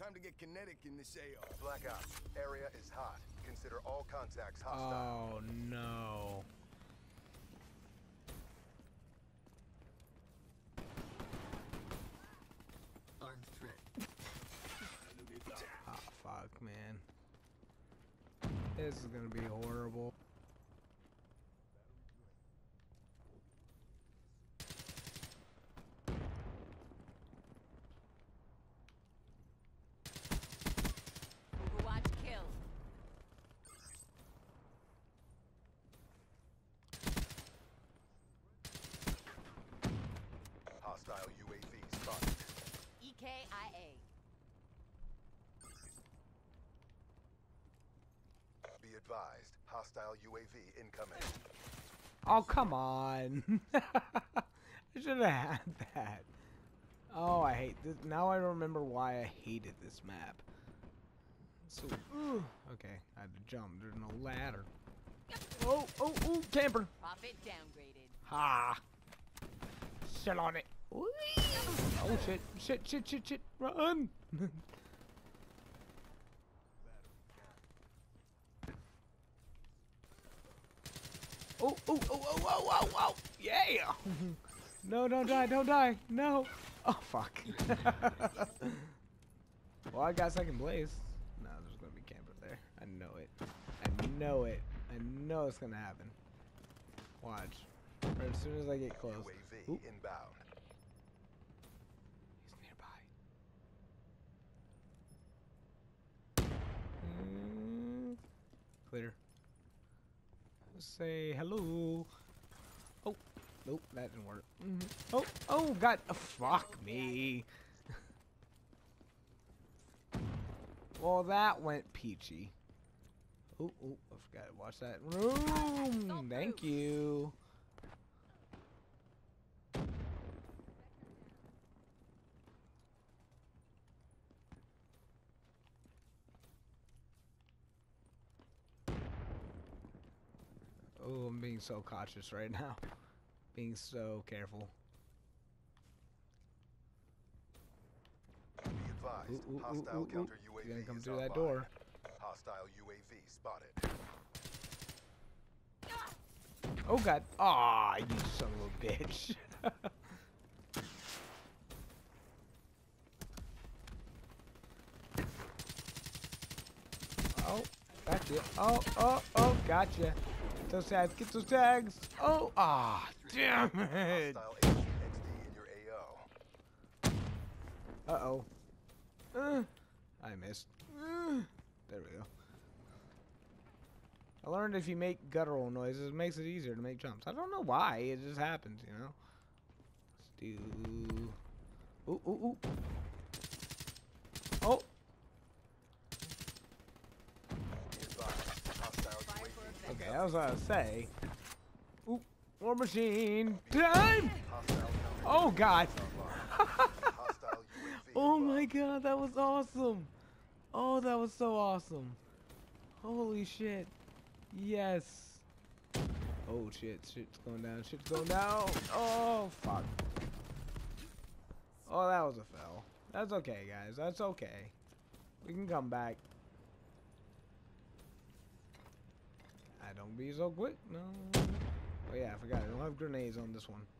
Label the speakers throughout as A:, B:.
A: time to get kinetic in this AO.
B: Black Ops, area is hot. Consider all contacts hostile.
C: Oh no.
D: Armed threat.
C: Oh fuck, man. This is gonna be horrible.
E: Overwatch kill.
B: Hostile UAV spotted.
E: EKIA.
B: Be advised, hostile UAV incoming.
C: Oh come on. I should have had that. Oh, I hate this. Now I remember why I hated this map. So, okay, I had to jump. There's no ladder. Oh, camper.
E: Profit downgraded.
C: Ha! Sit on it. Whee! Oh shit! Run! Oh! Yeah! No, don't die! No! Oh fuck! Well, I got second place. No, there's gonna be camper there. I know it. I know it's gonna happen. Watch. Or as soon as I get close.
B: UAV
C: Oop.
B: inbound.
C: He's nearby. Clear. Say hello. Oh, nope, that didn't work. Oh, God, fuck me. Well, that went peachy. Oh, I forgot to watch that room. Thank you. Oh, I'm being so cautious right now. Being so careful.
B: Be advised, hostile counter UAV
C: He's gonna come
B: is
C: through that
B: online.
C: door.
B: Hostile UAV spotted.
C: Oh God! Aw, you son of a bitch! Oh, gotcha! Oh, gotcha! Get those tags! Get those tags! Oh, damn it!
B: Hostile XD in your AO.
C: Uh-oh. I missed. There we go. I learned if you make guttural noises, it makes it easier to make jumps. I don't know why. It just happens, you know? Let's do... Ooh. Oh!
B: Be advised, hostile UAV.
C: Okay, I was about to say. Ooh, war machine time!
B: Hostile counter
C: Oh, God.
B: online. Hostile UAV
C: Oh, my
B: above.
C: God, that was awesome. Oh, that was so awesome. Holy shit. Yes. Oh, shit's going down. Oh, fuck. Oh, that was a fail. That's okay, guys. That's okay. We can come back. Don't be so quick. No. Oh, yeah, I forgot. I don't have grenades on this one.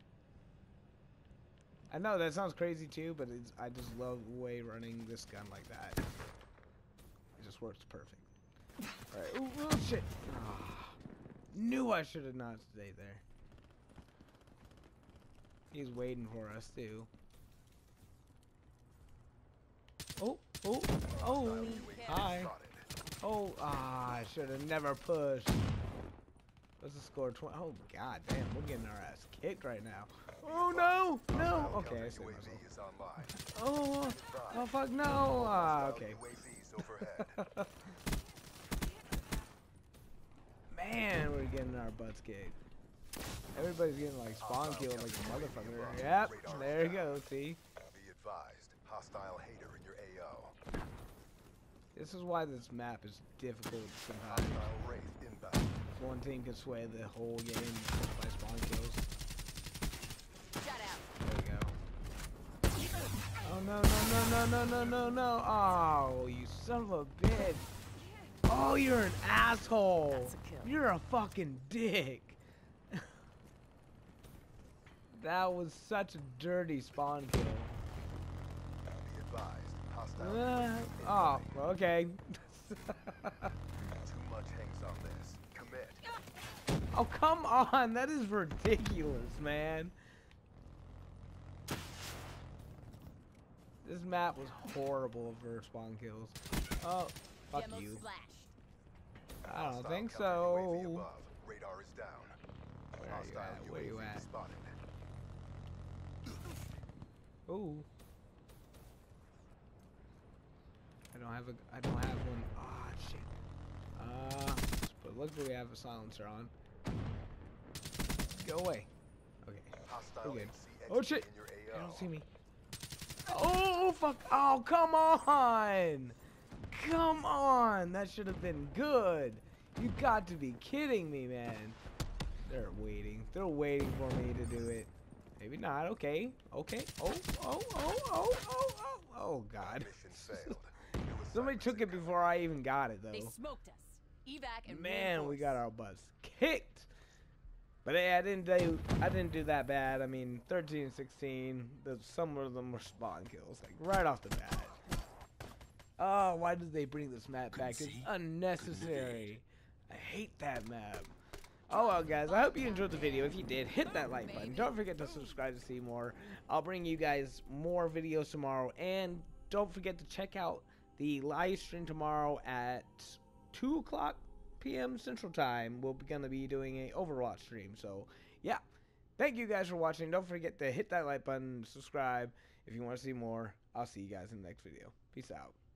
C: I know that sounds crazy too, but I just love the way running this gun like that. It just works perfect. Alright. Ooh, oh shit. Knew I should have not stayed there. He's waiting for us too. Oh. Hi. Oh, I should have never pushed. What's the score? 20. Oh god damn, we're getting our ass kicked right now. Oh no! No! Okay, I see myself. Oh fuck no! Okay. Man, we're getting our butts kicked. Everybody's getting like spawn killed like a motherfucker. Yep, there you go, see?
B: Be advised, hostile hater in your AO.
C: This is why this map is difficult sometimes.
B: Hostile wraith inbound.
C: One team can sway the whole game by spawn kills.
E: Shut out.
C: There we go. Oh no! no, no, no, no. Oh, you son of a bitch. Oh, you're an asshole.
A: That's a kill.
C: You're a fucking dick. That was such a dirty spawn kill.
B: Be advised, hostile
C: Oh, okay.
B: Too much hangs on this. Commit.
C: Oh, come on. That is ridiculous, man. This map was horrible for spawn kills. Oh, fuck
E: Demo
C: you.
E: splashed.
C: I don't
B: Hostile
C: think
B: counter UAV
C: so.
B: above. Radar is down.
C: Where are you
B: Hostile
C: at? Where you
B: UAV
C: at?
B: spotted.
C: Ooh. I don't have one. Ah, shit. But luckily we have a silencer on. Go away. Okay.
B: Hostile
C: Okay.
B: MCXP
C: Oh shit!
B: in your
C: They
B: AO.
C: don't see me. Oh fuck! Oh come on! Come on! That should have been good. You got to be kidding me, man. They're waiting. They're waiting for me to do it. Maybe not. Okay. Okay. Oh. Oh. Oh. Oh. Oh. Oh. Oh God.
B: Mission failed. It was
C: Somebody took it before I even got it,
E: They
C: though.
E: smoked us. Evac and
C: Man, we
E: reinforce.
C: got our butts kicked. But hey, I didn't do that bad. I mean, 13 and 16. Some of them were spawn kills, like right off the bat. Oh, why did they bring this map back? It's unnecessary. I hate that map. Oh well, guys, I hope you enjoyed the video. If you did, hit that like button. Don't forget to subscribe to see more. I'll bring you guys more videos tomorrow, and don't forget to check out the live stream tomorrow at 2 o'clock p.m. Central Time. We're gonna be doing a Overwatch stream. So yeah, thank you guys for watching. Don't forget to hit that like button, subscribe if you want to see more. I'll see you guys in the next video. Peace out.